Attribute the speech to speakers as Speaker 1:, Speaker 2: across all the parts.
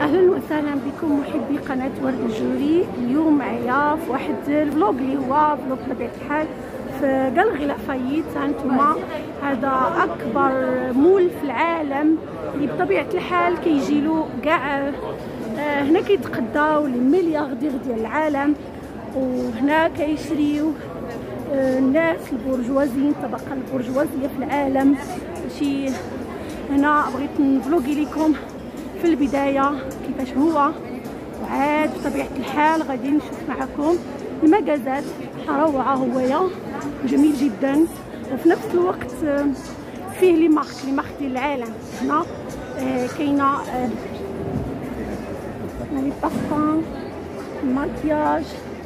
Speaker 1: اهلا وسهلا بكم محبي قناه ورد الجوري. اليوم معايا في واحد الفلوق اللي هو فلوق بطبيعه الحال في قلغي لافايت. هانتوما هذا اكبر مول في العالم اللي بطبيعه الحال كيجيلو كاع هنا كيتقداو لي ملياردير ديال العالم، وهنا كيشريو الناس البرجوازيين، الطبقه البرجوازيه في العالم. شي هنا بغيت نفلوغي لكم في البدايه كيفاش هو، وعاد بطبيعه الحال غادي نشوف معكم المجازات روعه هويا جميل جدا، وفي نفس الوقت فيه لي مارك ديال العالم. هنا كاينه لي بارفان، الماكياج.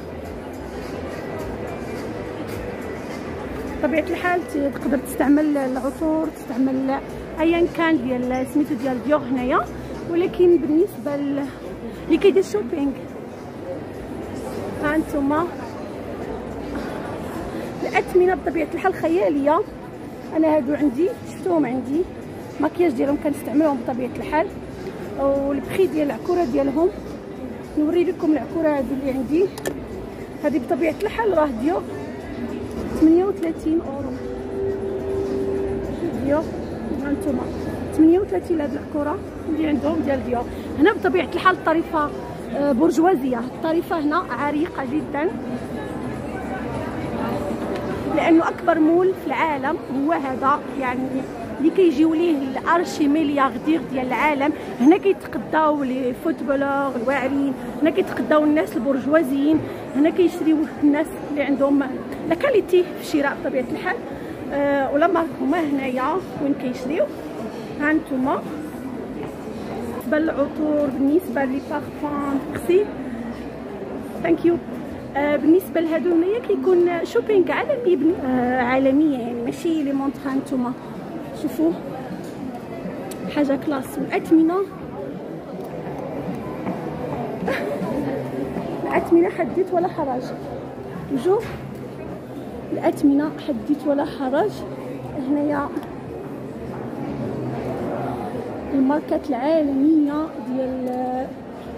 Speaker 1: بطبيعه الحال تقدر تستعمل العطور، تستعمل ايا كان ديال سميتو ديال ديور هنايا، ولكن بالنسبه اللي كيدير شوبينغ هانتوما الاثمنه بطبيعه الحال خياليه. انا هادو عندي شفتوهم عندي، ماكياج ديالهم كنستعملهم بطبيعه الحال، والبخي ديال العكوره ديالهم. نوري لكم العكوره هادو اللي عندي، هذه بطبيعه الحال راه ديور 38 اورو. ديور هانتوما 38 لهاد العكوره اللي عندهم ديال ديور. هنا بطبيعه الحال الطريفه برجوازيه، الطريفه هنا عريقه جدا، لانه اكبر مول في العالم هو هذا، يعني اللي كيجيو ليه الارشي ملياردير ديال العالم. هنا كيتقداو لي فوتبولور الواعرين، هنا كيتقداو الناس البرجوازيين، هنا كيشريو الناس اللي عندهم لا كاليتي في الشراء بطبيعه الحال. ولا مارك هما هنايا وين كيشريو. هانتوما بالنسبه للعطور، بالنسبه لي بارفان ميرسي ثانك يو. بالنسبه لهادو هنايا كيكون شوبينغ عالمي، عالميه يعني ماشي لي مونطر. هانتوما شوفوا حاجه كلاس. والاثمنه الاثمنه حديت ولا حرج، شوف الاثمنه حديت ولا حرج. هنايا الماركات العالميه ديال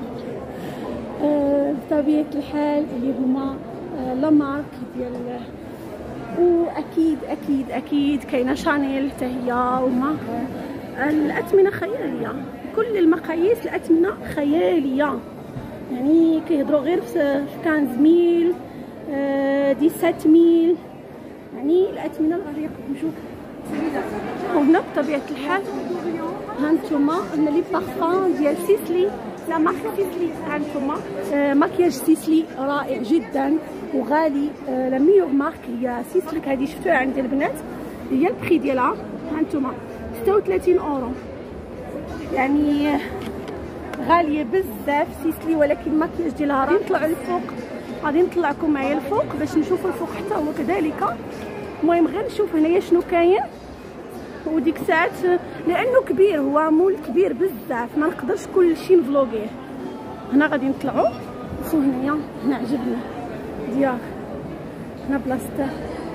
Speaker 1: بطبيعه الحال اللي هما لا مارك ديال، واكيد اكيد اكيد كاينه شانيل حتى هي. وما الاثمنه خياليه، كل المقاييس الاثمنه خياليه، يعني كيهضروا غير في 15000 17000، يعني الاثمنه الغاليه. نشوف وهنا بطبيعه الحال هانتوما لي بارفان ديال سيسلي، لا مارك سيسلي. هانتوما ماكياج سيسلي رائع جدا وغالي. لا ميور مارك هي سيسلي، هذه شفتوها عند البنات، هي البخي ديالها هانتوما 36 اورو، يعني غاليه بزاف سيسلي، ولكن الماكياج ديالها غادي نطلعوا للفوق، غادي نطلعكم معايا الفوق باش نشوفوا الفوق حتى هو كذلك. المهم غير نشوف هنايا شنو كاين، وديك الساعات لانه كبير، هو مول كبير بزاف ما نقدرش كلشي نفلوغيه. هنا غادي نطلعوا شوفوا هنايا، هنا عجبني ديار، هنا بلاصه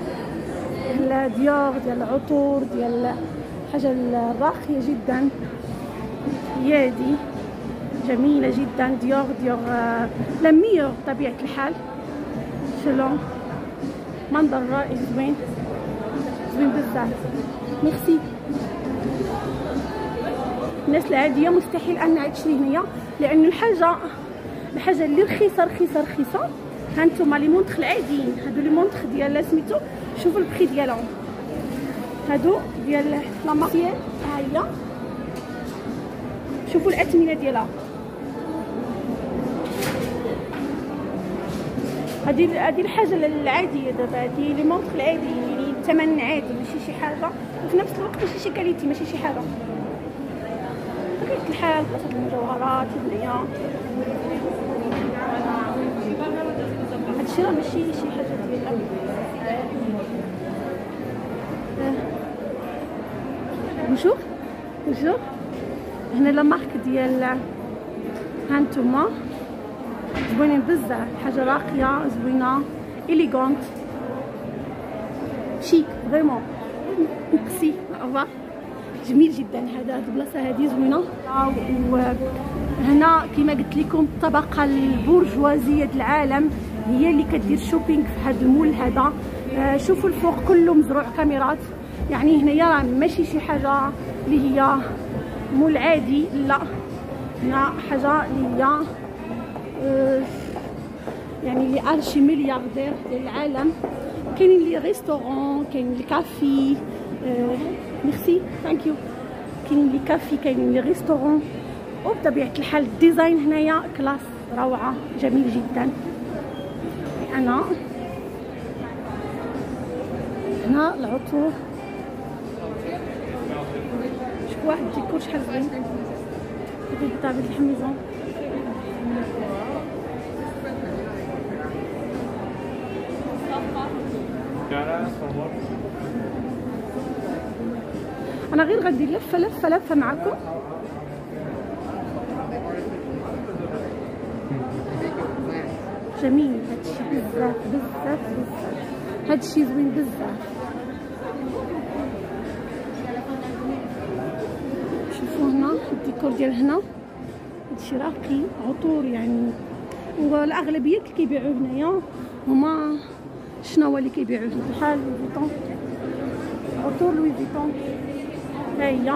Speaker 1: ديور ديال العطور ديال الحاجه الراقيه جدا، هي هادي جميله جدا. ديور لا ميور بطبيعه الحال، شلون منظر رائع زوين زوين بزاف. ميرسي. الناس العاديه مستحيل انها تشري هنايا، لان الحاجه اللي رخيصه رخيصه رخيصه. هانتوما لي مونطخ العاديين، هادو لي مونطخ ديال سميتو، شوفوا البخي ديالهم، هادو ديال لا مارك، ها هي شوفوا الاثمنه ديالها. هذه الحاجه العاديه دابا، هذه لي مونطخ العاديين، يعني الثمن عادي ماشي شي حاجه، وفي نفس الوقت ماشي شي كاليتي، ماشي شي حاجه بطبيعه الحال. بلاصه المجوهرات هنايا، هادشي راه ماشي شي حاجه ديال نشوف هنا لا مارك ديال هانتوما زوينين بزاف، حاجه راقيه زوينه اليغونت شيك فريمون. ميرسي جميل جدا. هاد البلاصه هذه زوينه، هنا كما قلت لكم الطبقه البرجوازيه ديال العالم هي اللي كدير شوبينغ في هذا المول هذا. شوفوا الفوق كله مزروع كاميرات، يعني هنايا راه ماشي شي حاجه اللي هي مول عادي، لا هنا حاجه اللي هي يعني اللي ارشي ملياردير ديال العالم. كاينين لي ريستورون، كاين لي كافي، ميرسي ثانك يو، كاينين لي كافي، كاينين لي ريستورون، وبطبيعه الحال الديزاين هنايا كلاس روعه جميل جدا. انا هنا العطور، شوف واحد الديكور شحال زوين تاع بيت الحميزه. انا غير غادي لفه معكم. جميل هادشي بزاف بزاف بزاف، هادشي زوين بزاف. شوفوا هنا الديكور ديال هنا، هادشي راقي عطور يعني، والاغلبيه اللي كيبيعوه هنايا هما شنو هو اللي كيبيعوه بحال لوي فيتون، عطور لوي فيتون ها هي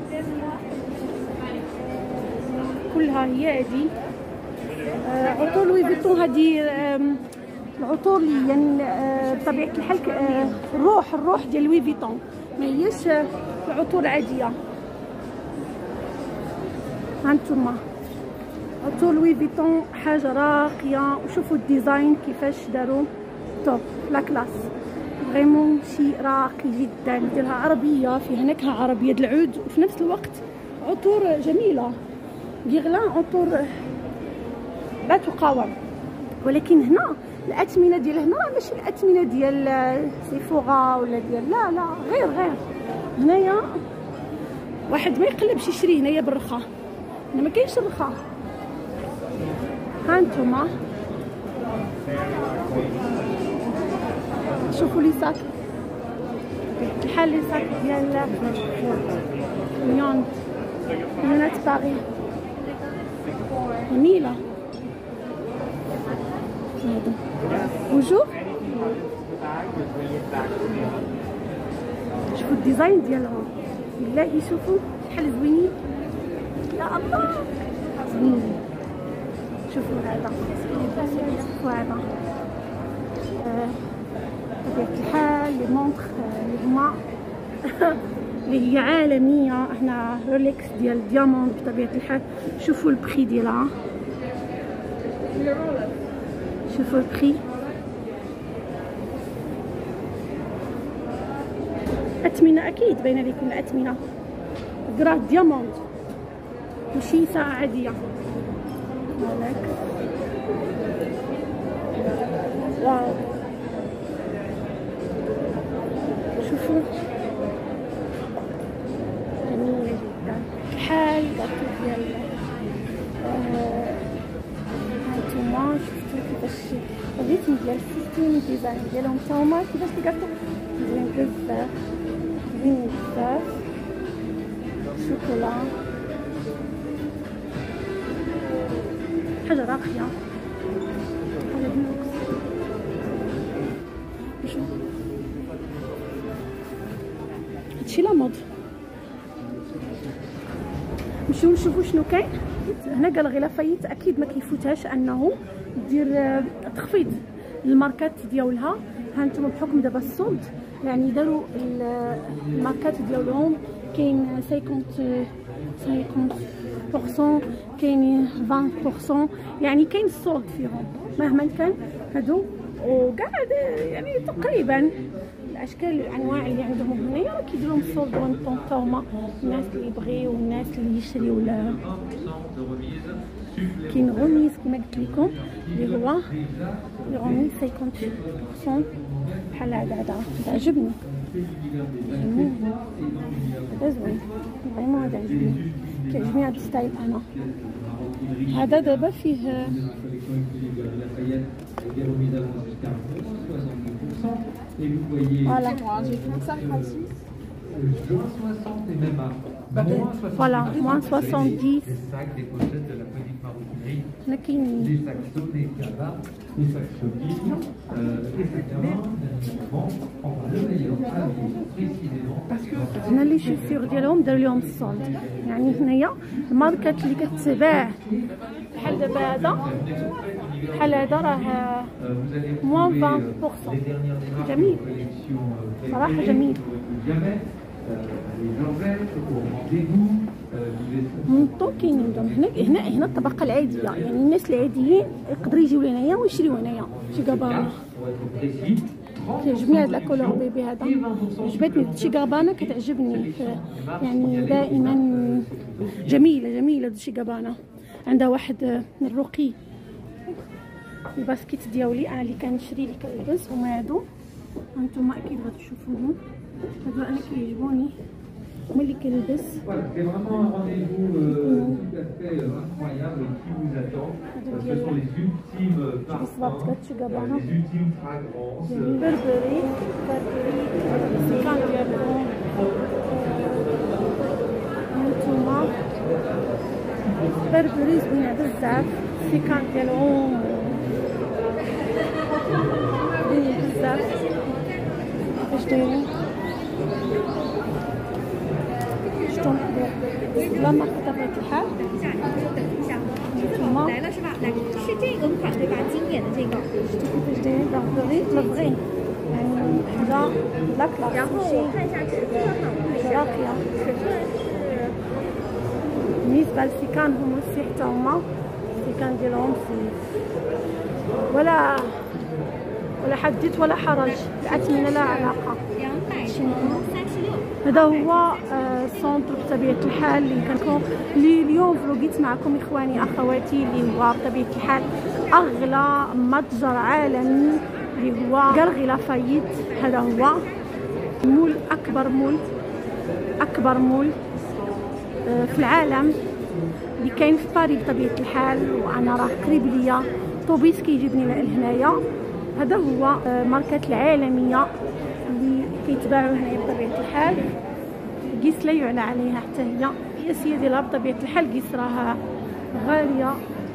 Speaker 1: كلها هي هادي عطور لوي فيتون. هادي العطور اللي يعني بطبيعه الحال الروح ديال لوي فيتون، ما هياش العطور العاديه. هانتوما عطور لوي فيتون حاجه راقيه، وشوفوا الديزاين كيفاش داروا توب لا كلاس، فريمون شي راقي جدا. ديالها عربيه، فيها نكهه عربيه د العود، وفي نفس الوقت عطور جميله. غيغلان عطور لا تقاوم. ولكن هنا الاثمنه ديال هنا راه ماشي الاثمنه ديال سيفورا ولا ديال لا غير هنايا واحد ما يقلبش يشري هنايا بالرخا، هنا ما كاينش الرخا. هانتوما شوفوا لي ساك، بحال لي ساك ديال ليون ليونات باري جميله. بونجور، شوفوا الديزاين ديالهم بالله، شوفوا شحال زوينين يا الله، زوينين. شوفوا هذا، شوفوا هذا بطبيعة الحال لي مونطخ اللي هما اللي هي عالمية. هنا رولكس ديال دياموند بطبيعة الحال. شوفوا البخي ديالها، شوفوا البخي. أثمنة أكيد باينة لكم الأثمنة، قراه دياموند ماشي ساعة عادية. هاك واو، شوفوا جميلة جدا. بحال الكارطو ديال هانتوما شفتو كيفاش الريتم ديال السيستم ديزاين ديالهم تا هما كيفاش الكارطو زوين بزاف، زوين بزاف. شوكولا حاجة راقية، حاجة ديلوكس. هادشي لا مود. نمشيو نشوفو شنو كاين هنا. قال غير لافايت اكيد ما كيفوتهاش انه دير تخفيض للماركات ديالها. هانتوما بحكم دابا السولد يعني داروا الماركات ديالهم، كاين 50% كاين 20%، يعني كاين السولد فيهم مهما كان هادو. وكاع يعني تقريبا الاشكال الانواع اللي عندهم هنايا راه كيديروا السولد اون طون تا هما الناس اللي يبغيو والناس اللي يشريو. كاين غوميس كما قلت لكم اللي هو غوميس 50% بحال هذا عجبني، هذا زوين فريمون، هذا عجبني، كيعجبني هذا الستايل. انا هذا دابا فيه
Speaker 2: Et vous voyez, voilà. J'ai vu ça gratuit. Juin 60 et même
Speaker 1: فوالا موان 70. هنا كاينين هنا لي شوفير ديالهم داروا لهم السولد، يعني هنايا الماركات اللي كتباع بحال دابا هذا بحال هذا راه موان 20%. جميل صراحه جميل. منطو كاينين هنا الطبقه العاديه، يعني الناس العاديين يقدروا يجيو لهنايا ويشريو هنايا شي غابانا. كيعجبني هاد لاكولور بيبي هذا، عجبتني شي غابانا كتعجبني يعني دائما جميله شي غابانا. عندها واحد الرقي الباسكيت ديالي انا اللي كنشري اللي كنلبس، هما هادو هانتوما اكيد غتشوفوهم. هادو انا كيعجبوني هما اللي كنلبس. بربري كان ديالهم هانتوما بربري زوينه بزاف، السيكان ديالهم زوينين بزاف. كيفاش دايرين شفتهم بلا ما بطبيعة الحال. هانتوما شتي كيفاش دايرين لافغي يعني حاجه لا كلاس ماشي راقيه. بالنسبه للسيكان هما حتى هما السيكان ديالهم ولا حدث ولا حرج، الأثمنة لا علاقة. هذا هو سونتر بطبيعة الحال اللي كنكون اليوم فلوقيت معكم اخواني اخواتي، اللي هو بطبيعة الحال اغلى متجر عالمي اللي هو غاليري لافايت. هذا هو مول اكبر مول في العالم اللي كاين في باريس بطبيعة الحال، وانا راه قريب ليا طوبيس كيجيبني لهنايا. هذا هو ماركات العالميه اللي كيتباعوا هنايا بطبيعه الحال. قيس لا يعلى عليها حتى هي السياسيه ديالها بطبيعه الحال. قيس راها غاليه.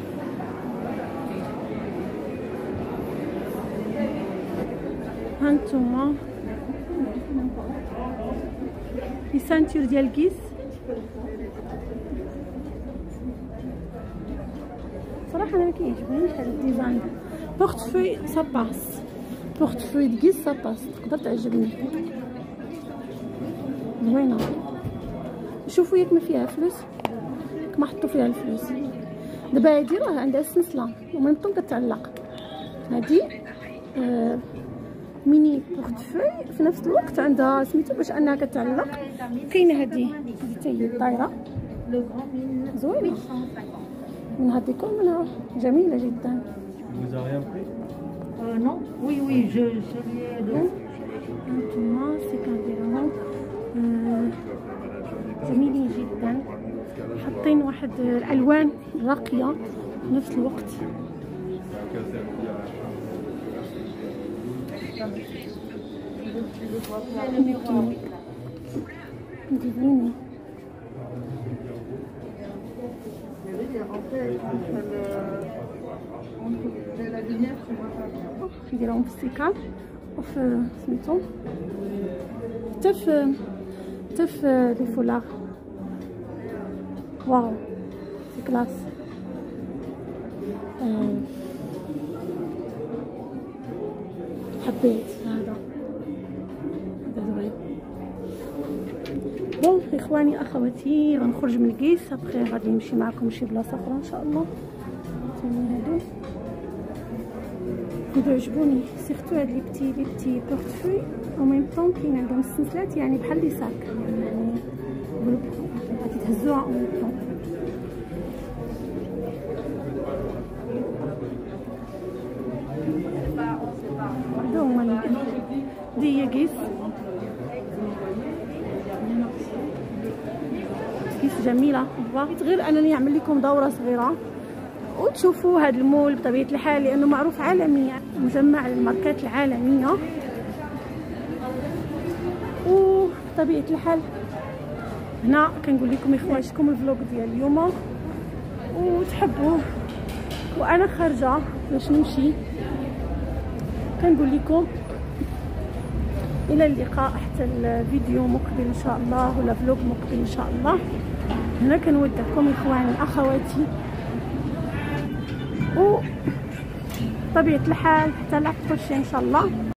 Speaker 1: هانتوما لي سانتور ديال قيس صراحه انا كيعجبني هذا الديزاين. بورتفوي ساباس، بورتفوي دكيس ساباس تقدر تعجبني زوينه. شوفوا ياك ما فيها فلوس ما حطوا فيها الفلوس. دابا هادي راه عندها السلسله وميم طون كتعلق. هادي ميني بورتفوي في نفس الوقت عندها سميتو باش انها كتعلق. كاينه هادي حتى هي طايره زوينه من هاد الديكور منها جميله جدا.
Speaker 2: Vous avez rien pris?
Speaker 3: Non. Oui, je lui ai donné.
Speaker 1: هانتوما السيكان ديالهم جميلين جدا، حاطين واحد الالوان راقيه في نفس الوقت. زوينين نديرهم في السيكان وفي سميتو حتى في لي فولاغ. واو سي كلاس. حبيت هذا زوين. بون اخواني اخواتي غنخرج من قيس ابخي غادي نمشي معكم شي بلاصه اخرى ان شاء الله. هادو عجبوني سيرتو هاد لي بتي بورتفوي او ميم طون كاين عندهم السنسلات يعني بحال لي ساك يعني غادي تهزوها او ميم طون. هادو هما دي هي قيس جميله. بغيت غير انني نعمل لكم دوره صغيره وتشوفوا هذا المول بطبيعه الحال لانه معروف عالميا، مجمع الماركات العالميه. وبطبيعه الحال هنا كنقول لكم اخواتكم الفلوق ديال اليوم وتحبوه. وانا خارجه باش نمشي كنقول لكم الى اللقاء حتى الفيديو مقبل ان شاء الله ولا فلوق مقبل ان شاء الله. هنا كنودعكم اخواني اخواتي و طبيعه الحال حتى لا بروشين ان شاء الله.